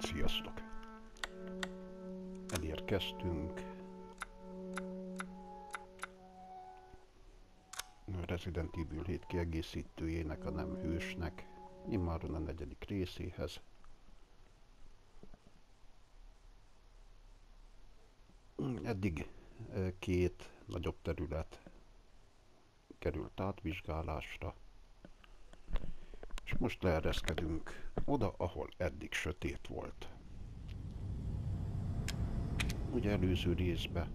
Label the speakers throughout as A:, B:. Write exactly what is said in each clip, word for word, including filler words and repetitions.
A: Sziasztok! Elérkeztünk a Resident Evil hét kiegészítőjének, a nem hősnek, immáron a negyedik részéhez. Eddig két nagyobb terület került átvizsgálásra, és most leereszkedünk oda, ahol eddig sötét volt. Ugye előző részbe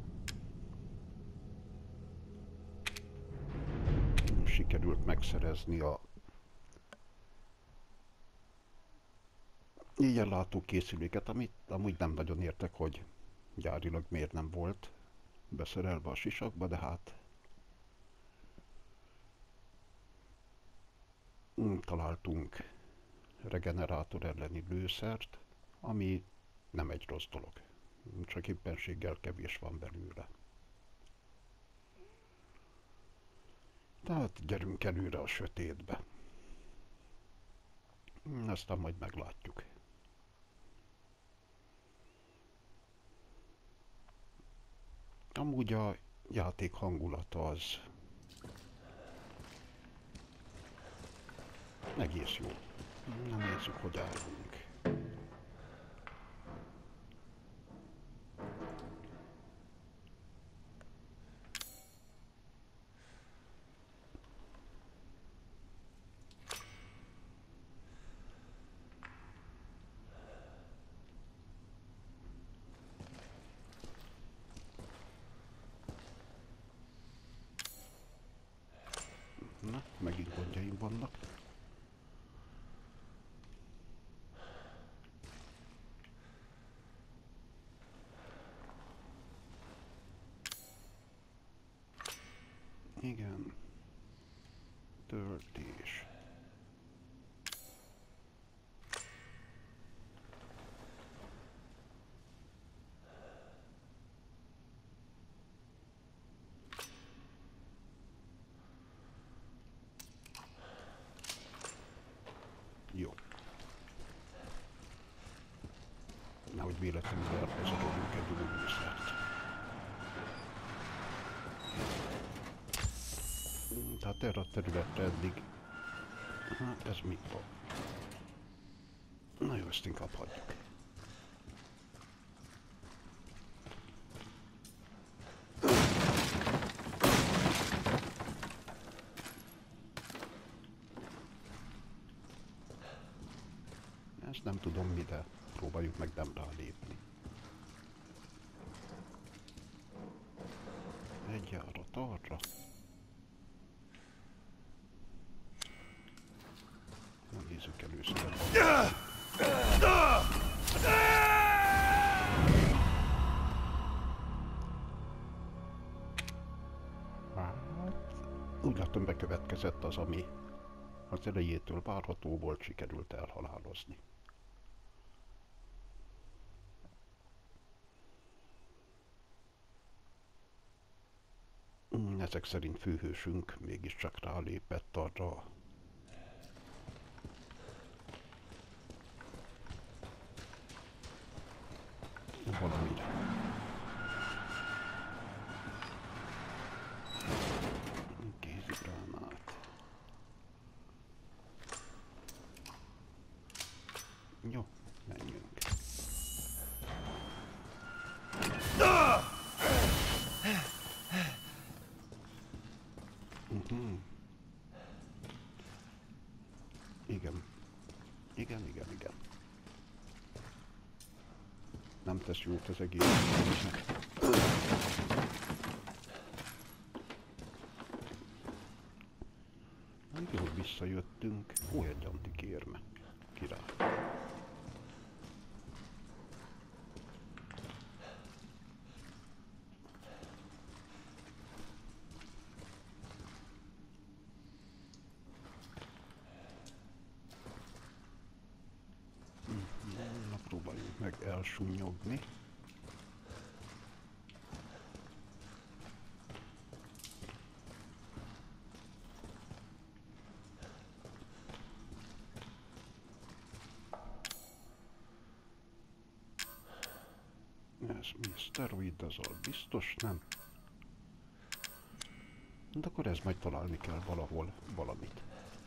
A: sikerült megszerezni a éjjellátó készüléket, amit amúgy nem nagyon értek, hogy gyárilag miért nem volt beszerelve a sisakba, de hát találtunk regenerátor elleni lőszert, ami nem egy rossz dolog, csak éppenséggel kevés van belőle. Tehát gyerünk előre a sötétbe. Aztán majd meglátjuk. Amúgy a játék hangulata az egész jó. Na, nézzük, hogy állunk. Na, megint gondjaim vannak. Igen. Töltés. Jó. Nehogy véletlenül elpazarolunk egy lőszert. Tehát erre a területre eddig... Hát ez mi van? Na jó, ezt inkább hagyjuk. Ezt nem tudom mi, de próbáljuk meg nem rálépni. Egy járat arra. Na, nézzük először. Hát, úgy látom, bekövetkezett az, ami az elejétől várható volt, sikerült elhalálozni. Ezek szerint főhősünk mégiscsak rálépett arra valamire. Kézigránát. Jó, menjünk. Uh-huh. Igen. Igen, igen, igen. Nem tesz jót az egészségnek. Még jól visszajöttünk. Ó, egy antikérme. Király. Na, próbáljuk meg elsúnyogni. Ez mi? Szteroidazol? Biztos nem. De akkor ez majd találni kell valahol valamit.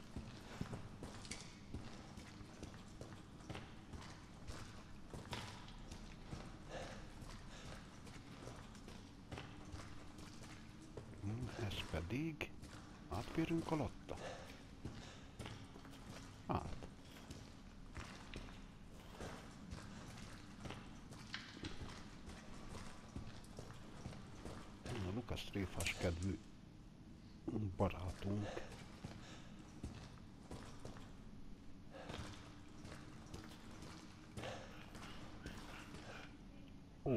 A: Ez pedig... átférünk alatta? Át. A Lukasz tréfás kedvű barátunk. Ó.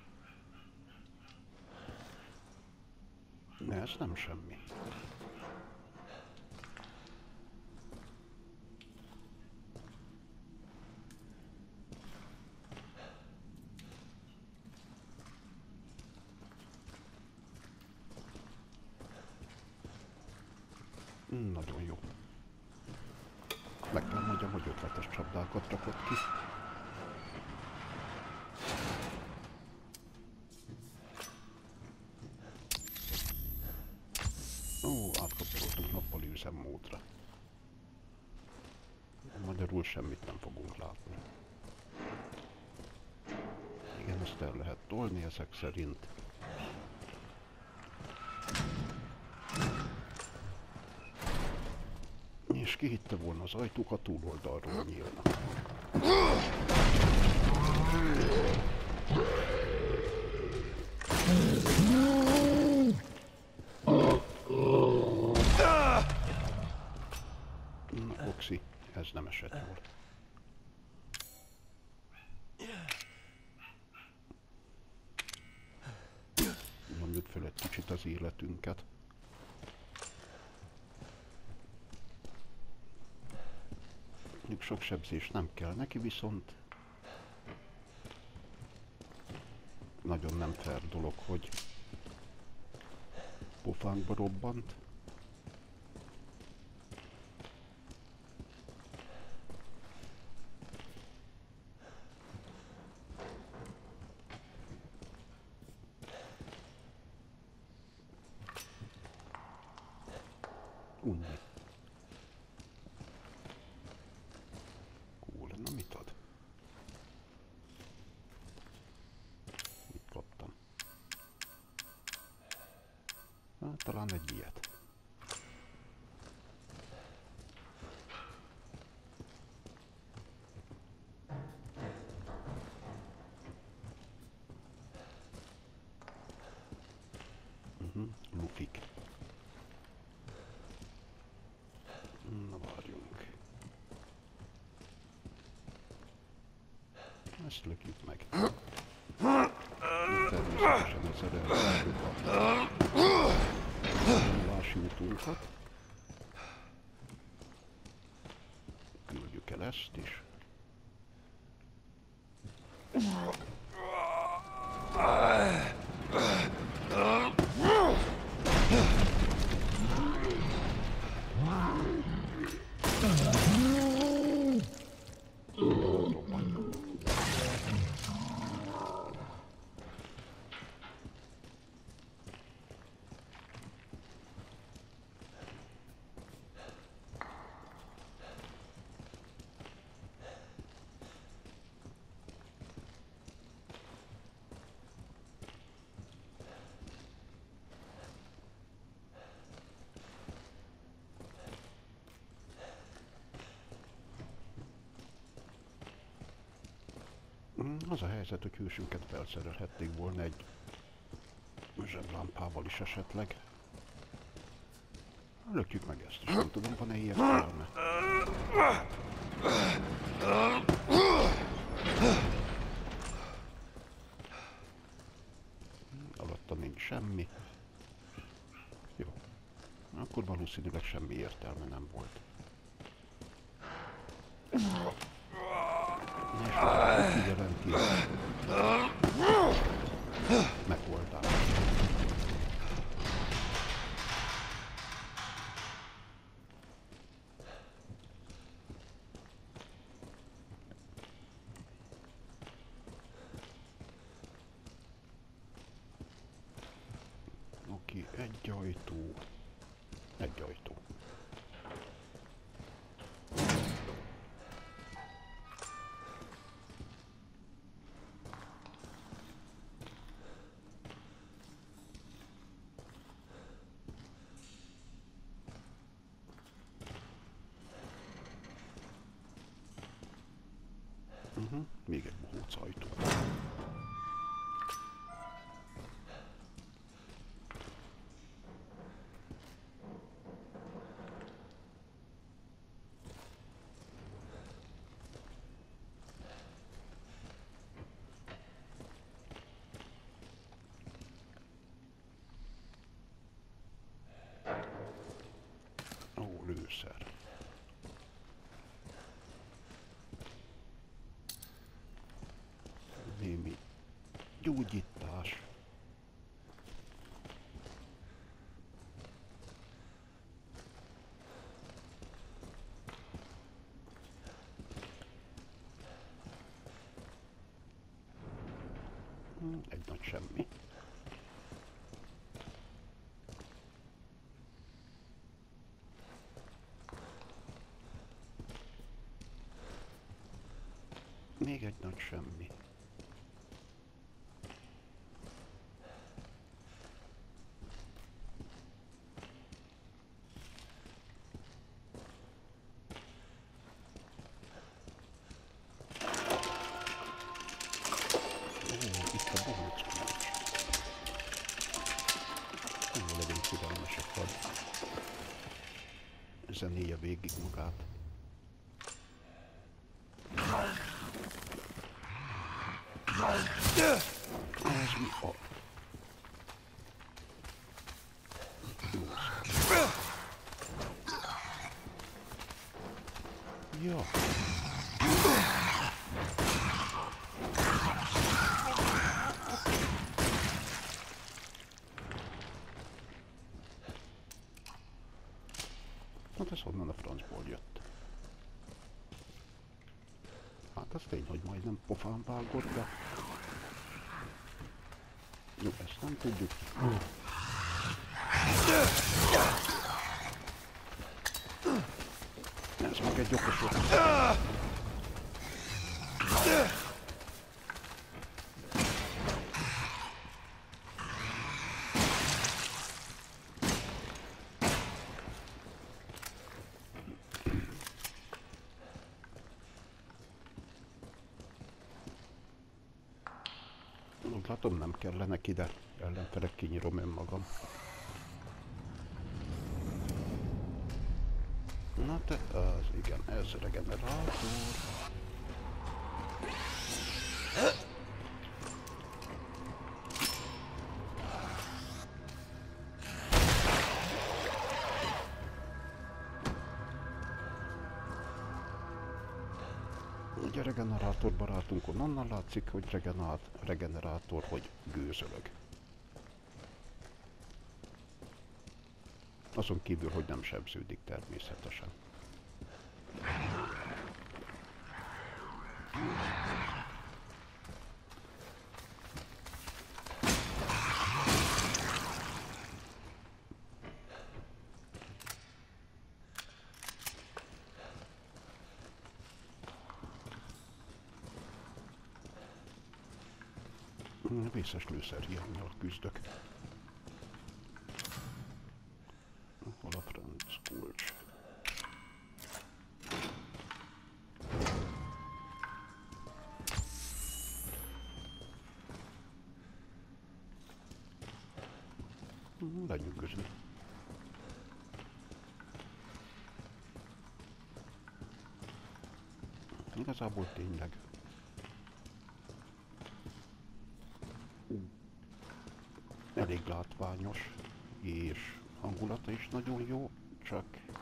A: Ne, ez nem semmi. Nagyon jó. Meg kell mondjam, hogy ötletes csapdákat rakott ki. Ó, átkapcsoltunk nappali üzemmódra. Magyarul semmit nem fogunk látni. Igen, ezt el lehet tolni ezek szerint. És ki hitte volna, az ajtók a túloldalról nyílnak. Na, Oxy, ez nem esett jól. Nyomjuk fel egy kicsit az életünket. Sok sebzés nem kell neki, viszont nagyon nem fair dolog, hogy pofánkba robbant. Unni. Talán egy ilyet. Uh-huh. Lufik. Na várjunk. Ezt lökjük meg. Természetesen ezzel elvárjuk a vonulási utunkat. Küldjük el ezt is. Az a helyzet, hogy hősünket felszerelhették volna egy zseblámpával is esetleg. Lökjük meg ezt is, nem tudom, van-e értelme. Alatta nincs semmi. Jó. Akkor valószínűleg semmi értelme nem volt. És jelenti megoldás. ajtó. Egy ajtó. Uh-huh. Még egy bohóc ajtó. Ó, lőszer. Némi gyógyítás. Hm, egy nagy semmi. Még egy nagy semmi. Itt a bohóc kulcs. Nem legyünk türelmesek, hadd zenéje végig magát. Ez mi a... Ja. Hát ez honnan a francból jött? Hát az tény, hogy majdnem pofán vágott, de... Jó, ezt nem tudjuk. Ez meg egy okos volt. Úgy látom, nem kellene ide. Ellenfelek kinyírom önmagam. Na te az, igen, ez regenerátor. Ugye regenerátor barátunkon onnan látszik, hogy regenerát, regenerátor, hogy gőzölög. Azon kívül, hogy nem sebződik természetesen. Vészes lőszerhiánnyal küzdök. Hol a franc kulcs? Lenyűgözni. Igazából tényleg. Elég látványos, és hangulata is nagyon jó, csak...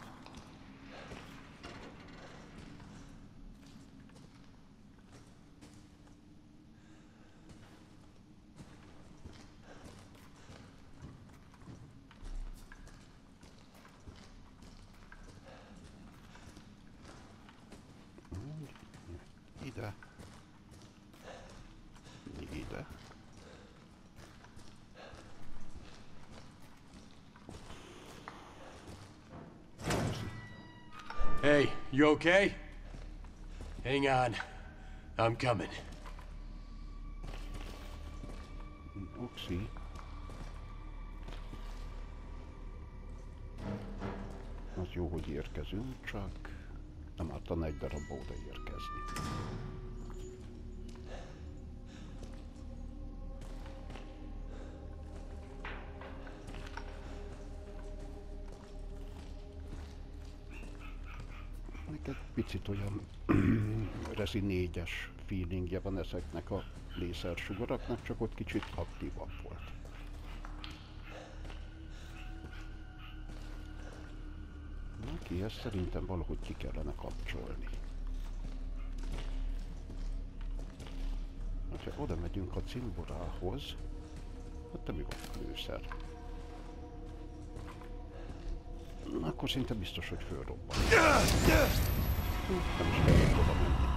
A: Ide. Ide.
B: Hey, you okay? Hang on. I'm coming.
A: Oxi. Az jó, hogy érkezünk, csak nem ártana egy darabba odaérkezni. Neked picit olyan Resi négyes feelingje van ezeknek a lézersugaraknak, csak ott kicsit aktívabb volt. Neki ezt szerintem valahogy ki kellene kapcsolni. Ha oda megyünk a cimborához, ott mi van a lőszer? Akkor szinte biztos, hogy fölrobban. Nem is kellett oda menni.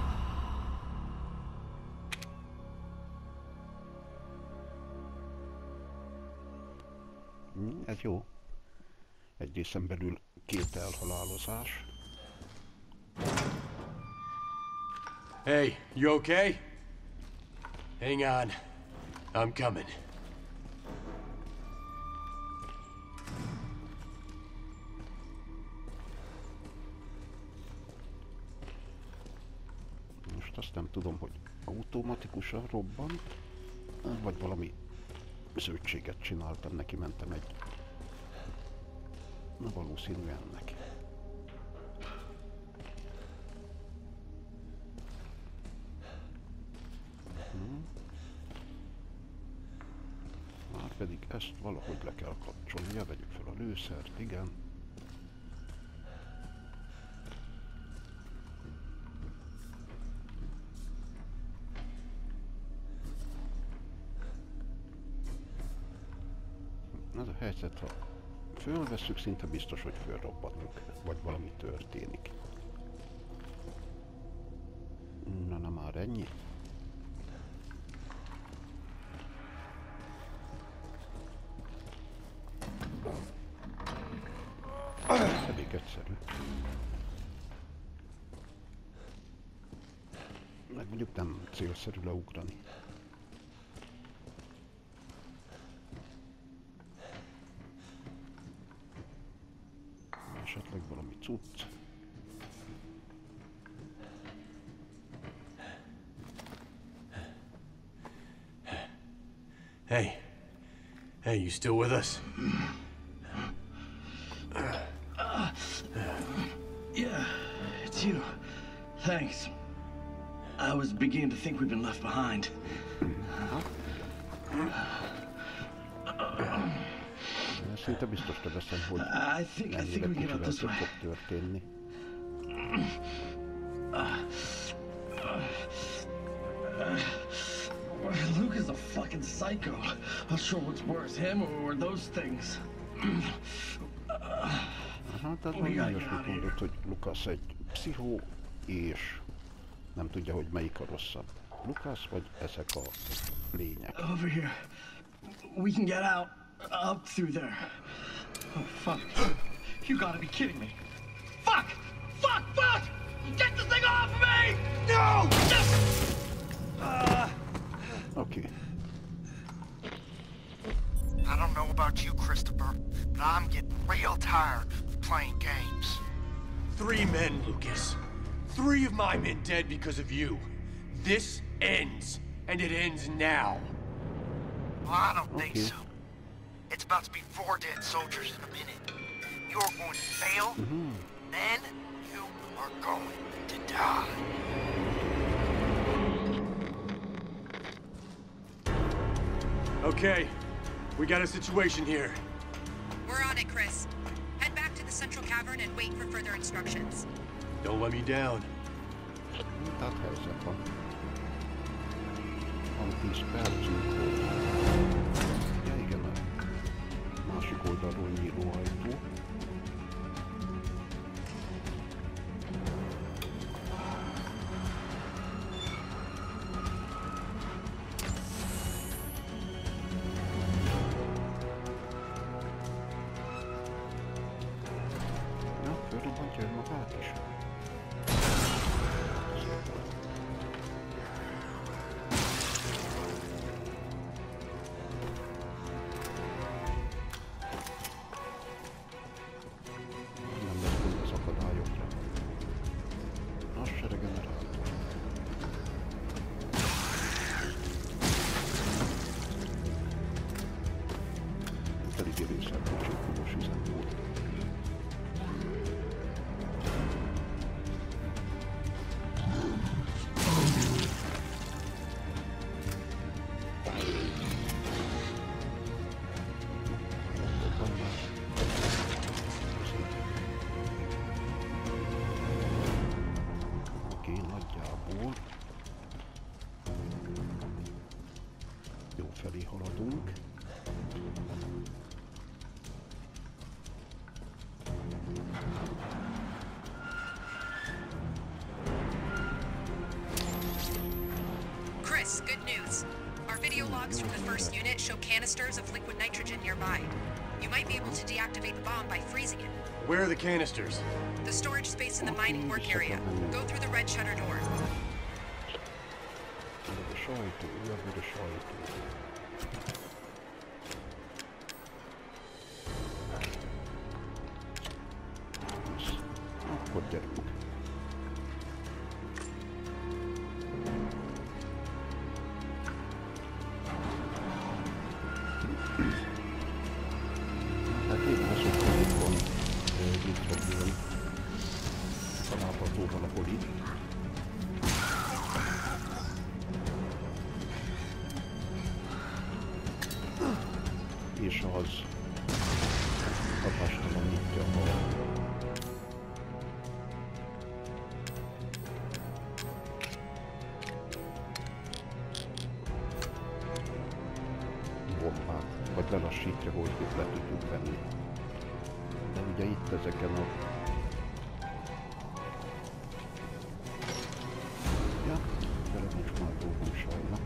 A: Ez jó. Egy részen belül két elhalálozás.
B: Hey, you okay? Hang on. I'm coming.
A: Most azt nem tudom, hogy automatikusan robbant, vagy valami zöldséget csináltam, neki mentem egy... Na, valószínű ennek. Hmm. Már pedig ezt valahogy le kell kapcsolnia, vegyük fel a lőszert, igen. Ez a helyzet, ha fölvesszük, szinte biztos, hogy fölrobbanunk, vagy valami történik. Na, na már ennyi. Elég egyszerű. Meg mondjuk nem célszerű leugrani. Esetleg valami cucc.
B: Hey. Hey, you still with us?
C: Yeah, it's you. Thanks. I was beginning to think we've been left behind.
A: Szinte biztos veszem, hogy
C: I think I think we get up this way.
A: fog történni.
C: Luke is a fucking psycho. Not sure what's worse, him or those things.
A: Aha, tehát meg olyasmit mondott, hogy Lucas egy pszichó, és nem tudja, hogy melyik a rosszabb. Lucas vagy ezek a lények.
C: Over here. We can get out. Up through there. Oh, fuck. You gotta be kidding me. Fuck! Fuck! Fuck! Get the thing off of me! No! Uh...
A: Okay.
D: I don't know about you, Christopher, but I'm getting real tired of playing games.
B: Three men, Lucas. Three of my men dead because of you. This ends, and it ends now.
D: Well, I don't
A: Okay.
D: think so. It's about to be four dead soldiers in a minute. You're going to fail,
A: Mm-hmm.
D: then you are going to die.
B: Okay, we got a situation here.
E: We're on it, Chris. Head back to the central cavern and wait for further instructions.
B: Don't let me down.
A: Tehát helyzet van. Van tíz percünk, hogy... Ja, igen, a másik oldalról nyíló ajtó. Ja, fölrobbantja önmagát is. eddigi részen csípulós üzemból. Oké, nagyjából jó felé haladunk.
E: Chris, good news. Our video logs from the first unit show canisters of liquid nitrogen nearby. You might be able to deactivate the bomb by freezing it.
B: Where are the canisters?
E: The storage space in the mining work area. Go through the red shutter door.
A: A sajtó, ő a sajtó. Akkor gyerünk. Hát én azok középen itt vagyunk. Található valahol itt. És az hatástalanítja a bombát, vagy lelassítja, hogy itt le tudjuk venni. De ugye itt ezeken a... Ja, vele nincs már dolgunk sajna.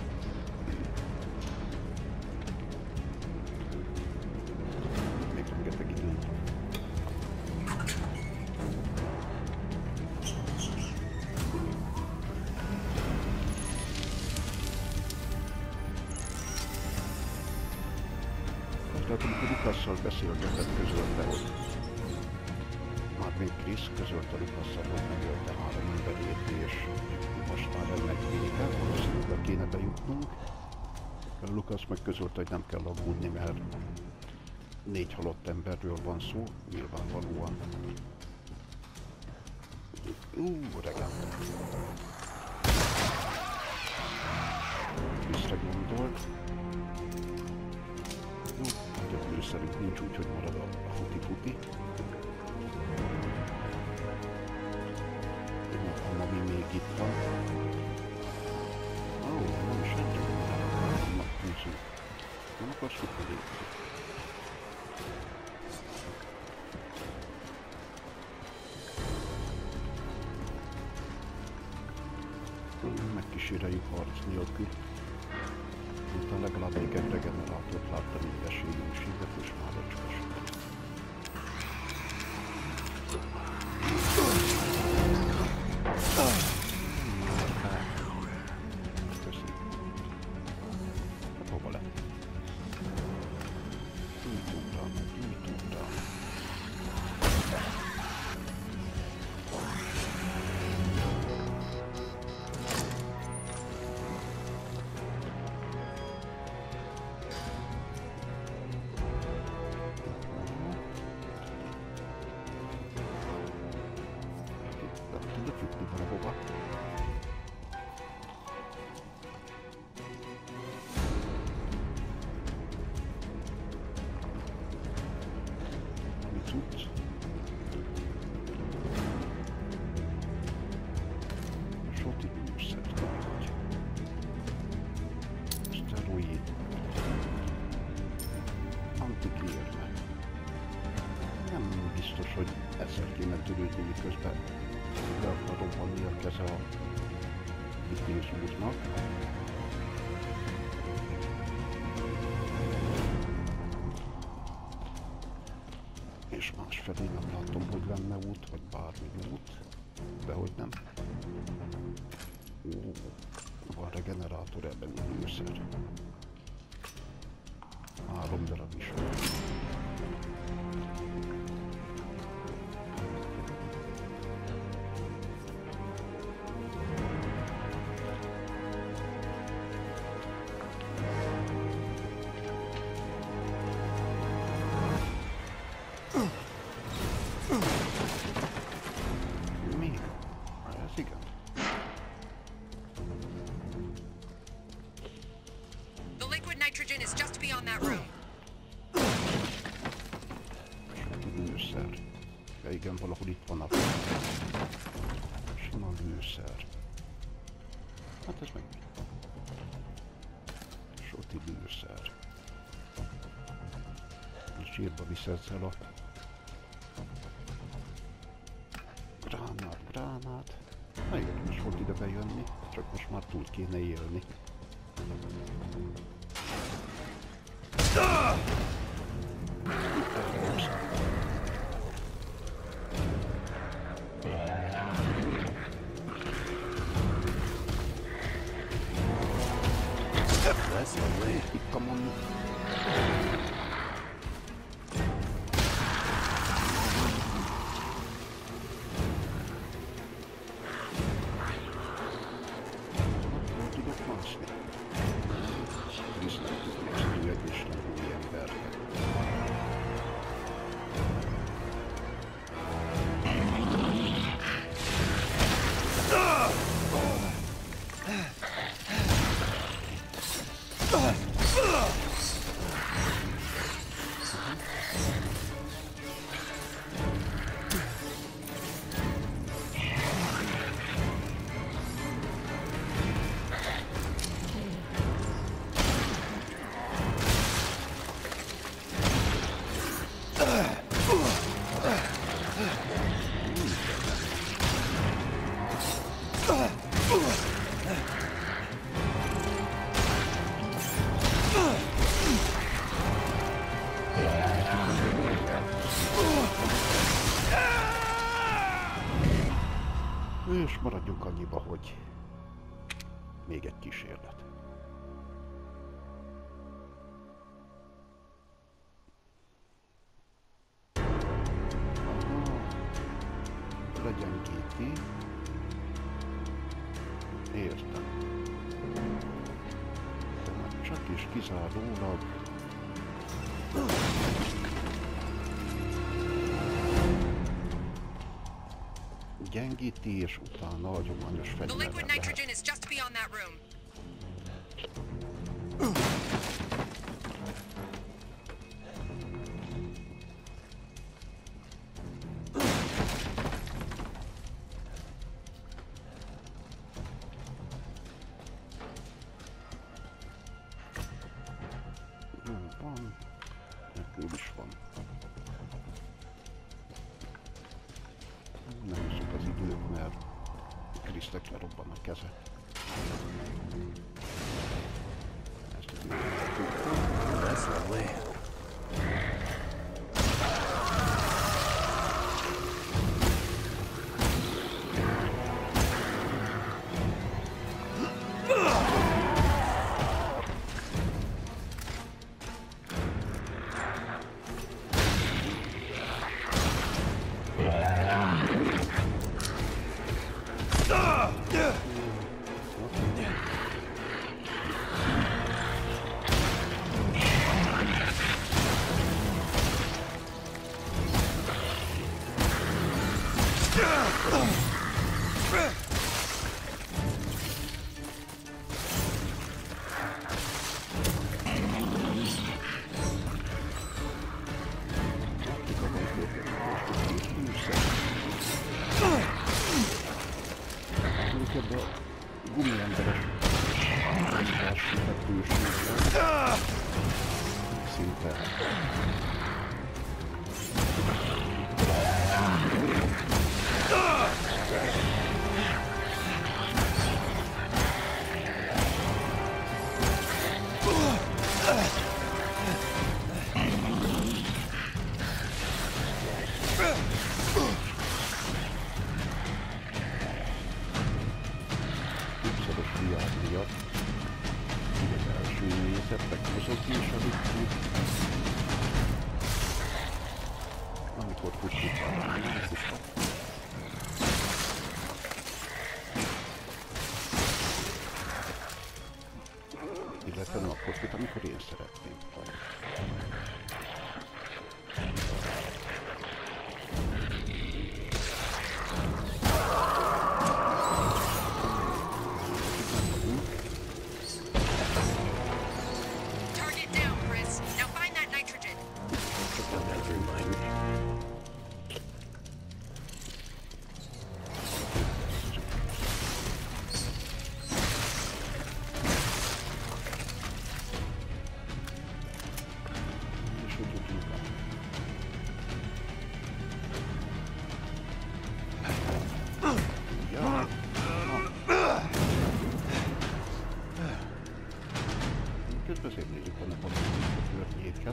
A: Még rengeteg időt. Tehát amikor Lukasszal beszélgetett, közölte, hogy már még Chris közölte Lukasszal, hogy megölte három emberét, és most már ennek vége, valószínűleg kéne bejutnunk. Lukasz meg közölte, hogy nem kell aggódni, mert négy halott emberről van szó, nyilvánvalóan. Ú, regán. Kriszre gondolt. Jó, több lőszerünk nincs, úgyhogy marad a futi-futi. Jó, ami még itt van. Ó, nem is egyre van. Na, nézzük. Nem akarsz futni lépni? Megkíséreljük harc nélkül. Utána legalább még egy regenerátort láttam, így esélyűséget, és már öcskös. Köszi. Hát hova lett? Gyújtóra, gyújtóra. Miközben le akar robbanni a keze a vitézúrnak. És másfelé nem látom, hogy lenne út, vagy bármi út, de hogy nem. Ó, van regenerátor, ebben lőszer. Három darab is van.
E: nitrogen is just beyond that room.
A: Műszer. Ja igen, valahol itt van a sima műszer. Hát ez meg soti műszer. Sírba visz ezzel a gránát, gránát. Na érdemes volt ide bejönni, csak most már túl kéne élni. Lesz a lé, itt a mondjuk. És maradjunk annyiba, hogy még egy kísérlet. Aha. Legyen kéti. Értem. Tehát csak is kizárólag gyengíti, és utána hagyományos
E: The
A: fegyverrel
E: liquid
A: lehet.
E: nitrogen is just beyond that room.
A: Jó van, nekül is van. Nem hiszük az időt, mert Krisztek lerobban a keze. Ezt az időt tudtam.
B: That's lovely.
A: Ebben a gumiemberes versőhetőségben szinte miatt az első nézettek között is aludtuk, amikor futtuk a illetve nem akkor fut, amikor én szeretném. Közben azért nézzük, hogy nem valami a környéken.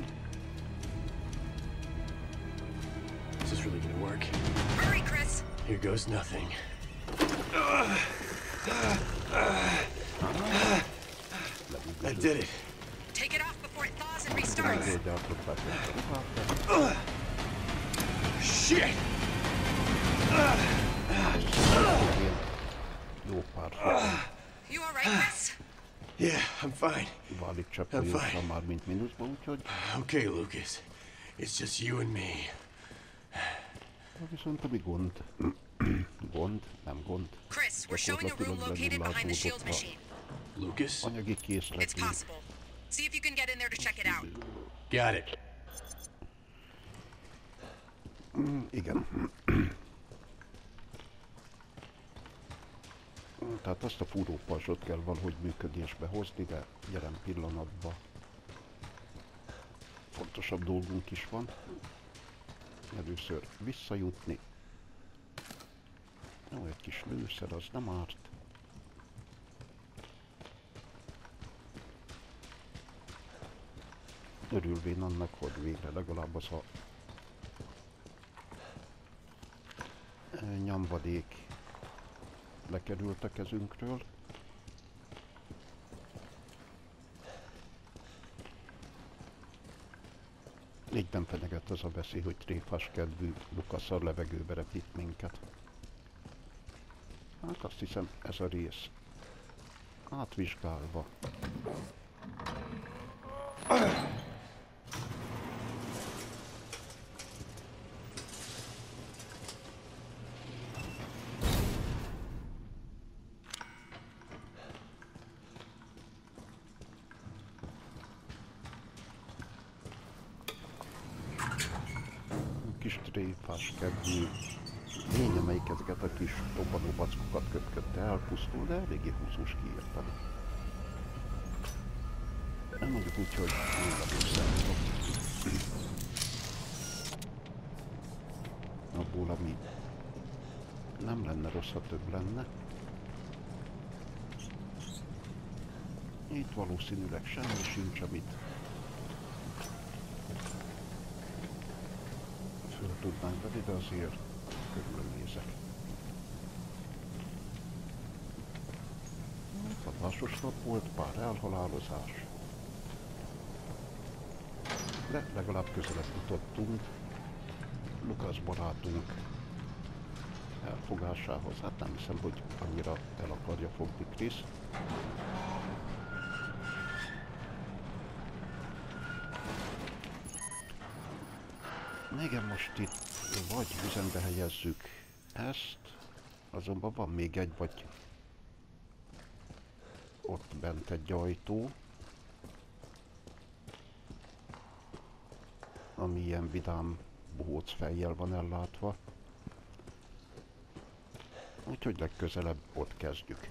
B: Is this really gonna work?
E: Hurry, Chris!
B: Here goes nothing. I did it.
E: Take it off before it thaws and restarts.
B: Shit!
A: Jó pár
E: You all right, Chris?
B: Yeah, I'm fine.
A: válik
B: I'm
A: csapoljuk
B: fine.
A: már mint mínuszban, úgyhogy
B: Okay, Lucas. It's just you and me.
A: viszont ami gond, gond, nem gond.
E: Chris, we're showing a room located behind the shield machine.
B: Lucas?
A: Anyagi
E: It's
A: készletünk.
E: possible. See if you can get in there to check it out.
B: Got it.
A: Igen. Tehát azt a fúrópajzsot kell valahogy működésbe hozni, de jelen pillanatban fontosabb dolgunk is van. Először visszajutni. Jó, egy kis lőszer, az nem árt. Örülvén annak, hogy végre legalább az a nyomvadék lekerült a kezünkről. Így nem fenyeget az a veszély, hogy tréfás kedvű Lucas a levegőbe repít minket. Hát azt hiszem, ez a rész átvizsgálva. Kis tréfás kedvű lény, amelyik ezeket a kis robbanó backokat köpködte, elpusztul, de eléggé húzós kiírtani. Nem mondjuk úgy, hogy mindaddig számítok. Abból, ami nem lenne rossz, ha több lenne. Itt valószínűleg semmi sincs, amit föl tudnánk venni, de azért körülnézek. Hatásos nap volt, pár elhalálozás. De legalább közelebb jutottunk Lucas barátunk elfogásához. Hát nem hiszem, hogy annyira el akarja fogni Chris. Igen, most itt vagy üzembe helyezzük ezt, azonban van még egy, vagy ott bent egy ajtó, ami ilyen vidám bohóc fejjel van ellátva. Úgyhogy legközelebb ott kezdjük.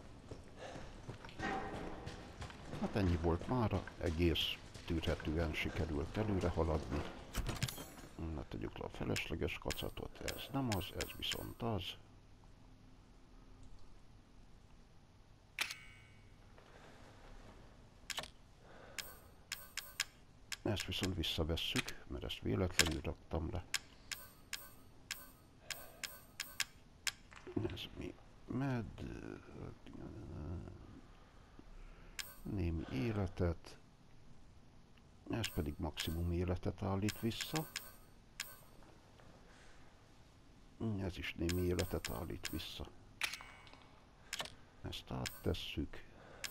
A: Hát ennyi volt mára, egész tűrhetően sikerült előre haladni. Na, tegyük le a felesleges kacatot, ez nem az, ez viszont az. Ezt viszont visszavesszük, mert ezt véletlenül raktam le. Ez mi? Med... Némi életet. Ez pedig maximum életet állít vissza. Ez is némi életet állít vissza. Ezt áttesszük.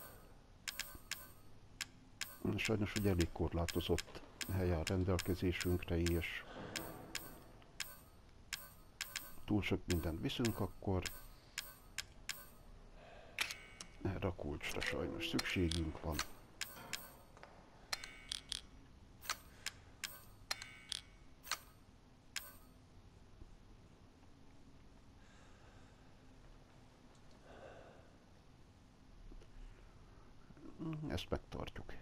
A: Sajnos, hogy elég korlátozott hely áll rendelkezésünkre, és túl sok mindent viszünk, akkor erre a kulcsra sajnos szükségünk van. Ezt megtartjuk.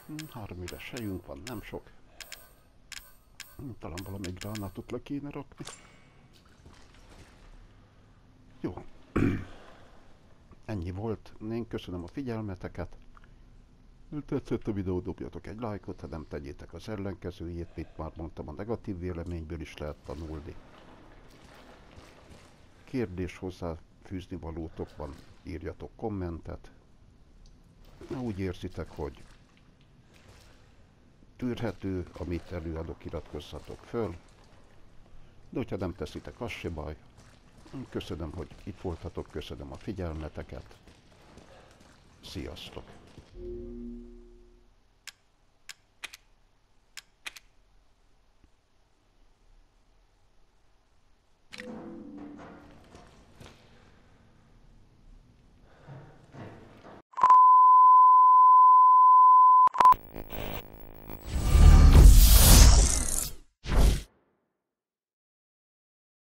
A: Három üres helyünk van, nem sok. Talán valami gránátot le kéne rakni. Jó. Ennyi volt. Én köszönöm a figyelmeteket. Tetszett a videó, dobjatok egy lájkot, ha nem tegyétek az ellenkezőjét, mit már mondtam, a negatív véleményből is lehet tanulni. Kérdés hozzá fűzni valótok van, írjatok kommentet. Na, úgy érzitek, hogy tűrhető, amit előadok, iratkozzatok föl. De hogyha nem teszitek, az se baj. Köszönöm, hogy itt voltatok, köszönöm a figyelmeteket. Sziasztok!